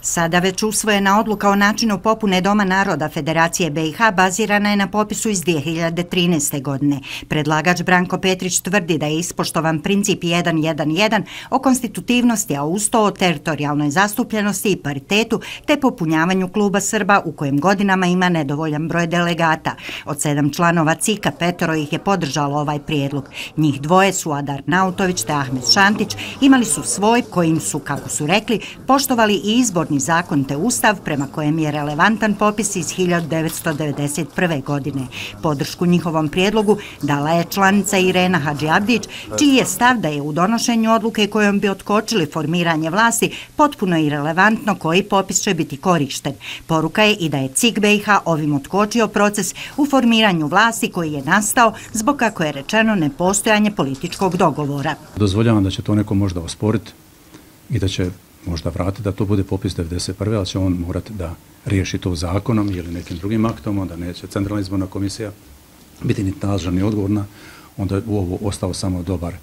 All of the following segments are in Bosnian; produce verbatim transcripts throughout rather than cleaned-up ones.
Sada već usvojena odluka o načinu popune Doma naroda Federacije B i H bazirana je na popisu iz dvije hiljade trinaeste. godine. Predlagač Branko Petrić tvrdi da je ispoštovan princip jedan jedan jedan o konstitutivnosti, a uz to o teritorijalnoj zastupljenosti i paritetu te popunjavanju kluba Srba u kojem godinama ima nedovoljan broj delegata. Od sedam članova C I K-a petoro ih je podržalo ovaj prijedlog. Njih dvoje su Adar Nautović te Ahmed Šantić, imali su svoj kojim su, kako su rekli, poštovali i izborni zakon te ustav prema kojem je relevantan popis iz hiljadu devetsto devedeset prve. godine. Podršku njihovom prijedlogu dala je članica Irena Hadžiabdić, čiji je stav da je u donošenju odluke kojom bi otkočili formiranje vlasti potpuno irelevantno koji popis će biti korišten. Poruka je i da je C I K B i H ovim otkočio proces u formiranju vlasti koji je nastao zbog, kako je rečeno, nepostojanje političkog dogovora. Dozvoljavam da će to neko možda osporiti i da će možda vratiti da to bude popis devedeset prve. ali će on morati da riješi to zakonom ili nekim drugim aktom, onda neće Centralna izborna komisija biti ni nadležna ni odgovorna, onda je u ovo ostao samo dobar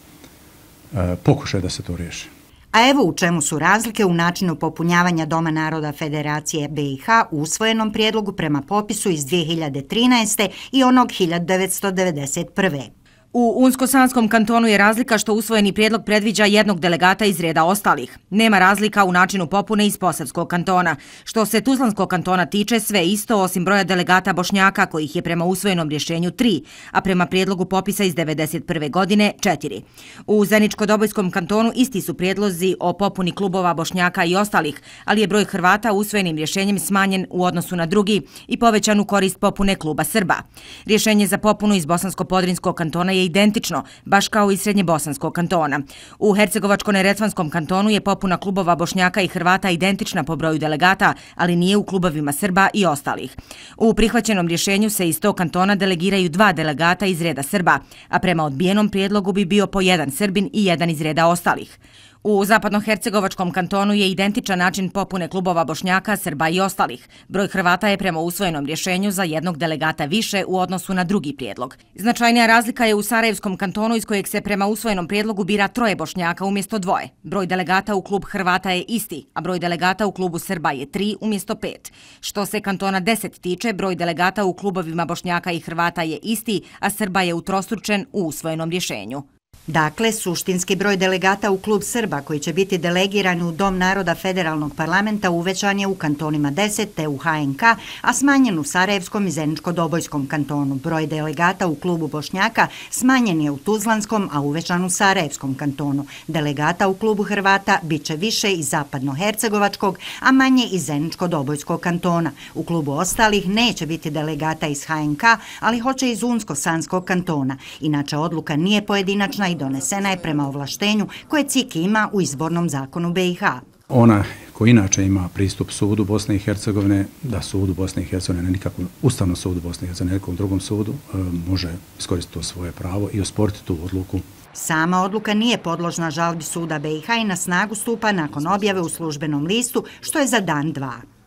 e, pokušaj da se to riješi. A evo u čemu su razlike u načinu popunjavanja Doma naroda Federacije B i H u usvojenom prijedlogu prema popisu iz dvije hiljade trinaeste. i onog hiljadu devetsto devedeset prve. U Unsko-Sanskom kantonu je razlika što usvojeni prijedlog predviđa jednog delegata iz reda ostalih. Nema razlika u načinu popune iz Posavskog kantona. Što se Tuzlanskog kantona tiče, sve isto osim broja delegata Bošnjaka kojih je prema usvojenom rješenju tri, a prema prijedlogu popisa iz devedeset prve. godine četiri. U Zeničko-Dobojskom kantonu isti su prijedlozi o popuni klubova Bošnjaka i ostalih, ali je broj Hrvata usvojenim rješenjem smanjen u odnosu na drugi i povećan u korist popune kluba Srba. Rješenje za popunu iz Bosansko-Podrinskog kantona je identično, baš kao i Srednjebosanskog kantona. U Hercegovačko-Neretvanskom kantonu je popuna klubova Bošnjaka i Hrvata identična po broju delegata, ali nije u klubovima Srba i ostalih. U prihvaćenom rješenju se iz tog kantona delegiraju dva delegata iz reda Srba, a prema odbijenom prijedlogu bi bio po jedan Srbin i jedan iz reda ostalih. U Zapadnohercegovačkom kantonu je identičan način popune klubova Bošnjaka, Srba i ostalih. Broj Hrvata je prema usvojenom rješenju za jednog delegata više u odnosu na drugi prijedlog. Značajnija razlika je u Sarajevskom kantonu iz kojeg se prema usvojenom prijedlogu bira troje Bošnjaka umjesto dvoje. Broj delegata u klub Hrvata je isti, a broj delegata u klubu Srba je tri umjesto pet. Što se kantona deset tiče, broj delegata u klubovima Bošnjaka i Hrvata je isti, a Srba je utrostručen u usvojenom rješenju. Dakle, suštinski broj delegata u klub Srba koji će biti delegirani u Dom naroda Federalnog parlamenta uvećan je u kantonima deset te u H N K, a smanjen u Sarajevskom i Zeničko-Dobojskom kantonu. Broj delegata u klubu Bošnjaka smanjen je u Tuzlanskom, a uvećan u Sarajevskom kantonu. Delegata u klubu Hrvata bit će više iz Zapadnohercegovačkog, a manje iz Zeničko-Dobojskog kantona. U klubu ostalih neće biti delegata iz H N K, ali hoće iz Unsko-Sanskog kantona. Inače, odluka nije pojedinačna i donesena je prema ovlaštenju koje C I K ima u izbornom zakonu B i H. Ona koji inače ima pristup sudu Bosne i Hercegovine, da sudu Bosne i Hercegovine, ne nikakvom ustavnom sudu Bosne i Hercegovine, nekom drugom sudu, može iskoristiti to svoje pravo i osporiti tu odluku. Sama odluka nije podložna žalbi suda B i H i na snagu stupa nakon objave u službenom listu, što je za dan dva.